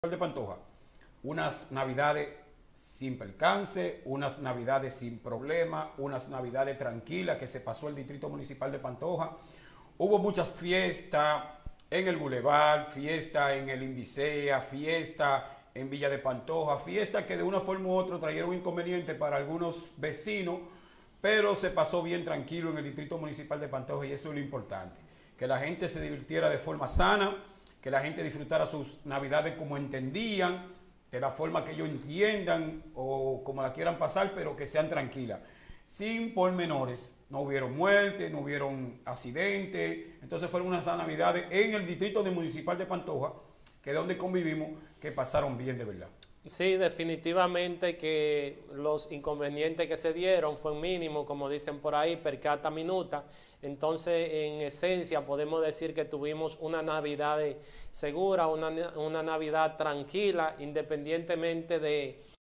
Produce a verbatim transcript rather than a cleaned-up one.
de Pantoja, unas navidades sin percance, unas navidades sin problema, unas navidades tranquilas que se pasó el distrito municipal de Pantoja. Hubo muchas fiestas en el Boulevard, fiesta en el Invicea, fiesta en Villa de Pantoja, fiestas que de una forma u otra trajeron inconvenientes para algunos vecinos, pero se pasó bien tranquilo en el distrito municipal de Pantoja y eso es lo importante, que la gente se divirtiera de forma sana, que la gente disfrutara sus navidades como entendían, de la forma que ellos entiendan o como la quieran pasar, pero que sean tranquilas, sin pormenores. No hubieron muertes, no hubieron accidentes, entonces fueron unas navidades en el distrito de municipal de Pantoja, que es donde convivimos, que pasaron bien de verdad. Sí, definitivamente que los inconvenientes que se dieron fue mínimo, como dicen por ahí, per cata minuta. Entonces, en esencia, podemos decir que tuvimos una Navidad segura, una, una Navidad tranquila, independientemente de